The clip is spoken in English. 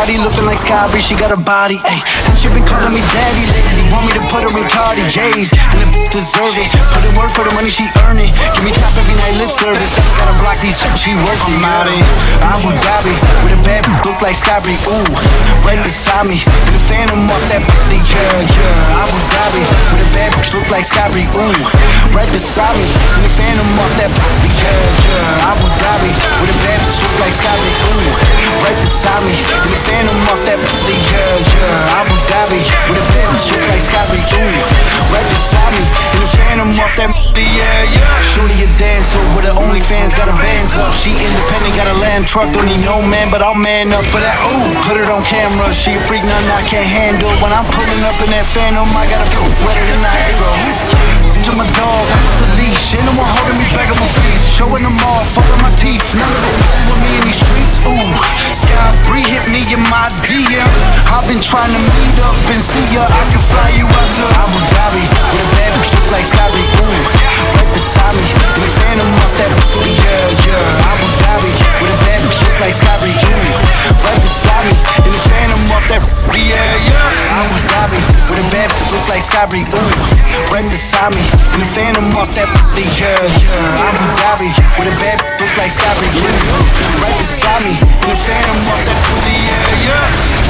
body looking like Sky Bree, she got a body, ayy. And she been calling me daddy lately, want me to put her in Cardi J's, and the deserve it. Put in work for the money, she earn it. Give me top every night, lip service. Gotta block these, she worked it. I'm out in Abu Dhabi with a bad look like Sky Bree, ooh, right beside me. In the Phantom off that body, yeah. Abu Dhabi with a bad look like Sky Bree, ooh, right beside me. In the Phantom off that body, yeah. Abu Dhabi with a bad look like Sky Bree, ooh, right beside me. In the Phantom off that body, yeah. Abu Dhabi with a bad look like Sky Bree, ooh, right beside me. In the Phantom off that body, yeah. Shorty a dancer with her OnlyFans, got her bands up. She independent, got a lamb truck, don't need no man, but I'll man up for that. Ooh, put it on camera. She a freak, nothing I can't handle. When I'm pulling up in that Phantom, I gotta go wetter than Niagara. To my dog, I'm with the leash. Ain't no one holding me back, I'm a beast. Showing them off, falling my teeth. None of them with me in these streets. Ooh, Sky Bree hit me in my DM. I've been trying to meet up and see ya. I can fly you out to Abu Dhabi with a bad bitch look like Sky Bree. Ooh, right beside me. In the Phantom off that booty, yeah. Abu Dhabi with a bad bitch look like Sky Bree. Ooh, right beside me. In the Phantom off that booty, yeah. Abu Dhabi with a bad bitch look like Sky Bree. Ooh, right beside me. In the Phantom off that booty, yeah. Abu Dhabi with a bad bitch look like Sky Bree. Ooh, right beside me. In the Phantom off that booty, yeah.